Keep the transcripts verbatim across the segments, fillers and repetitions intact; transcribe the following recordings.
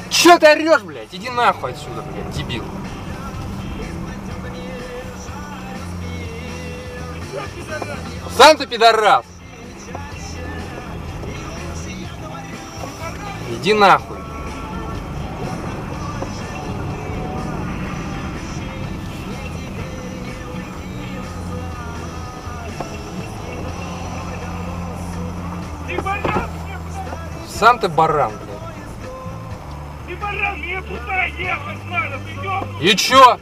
Чё ты орёшь, блядь? Иди нахуй отсюда, блядь, дебил. Сам ты пидорас. Иди нахуй. Сам ты баран, блядь. Ты баран, мне туда ехать надо, ты ёб... И чё?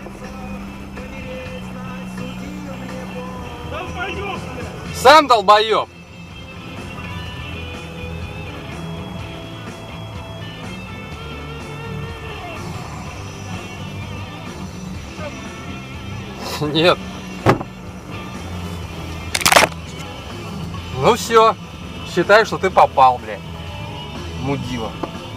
Долбоёб, блядь. Сам долбоёб. Нет. Ну все, считай, что ты попал, блядь. Мудила.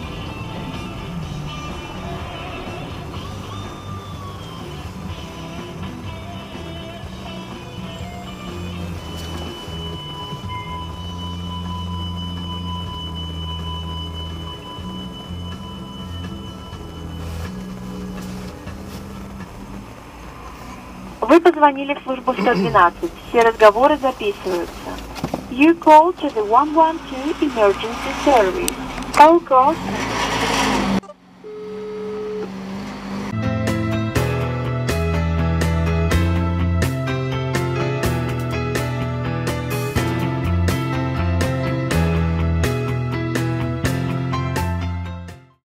Вы позвонили в службу сто двенадцать. Все разговоры записываются. You called to the one one two emergency service. All calls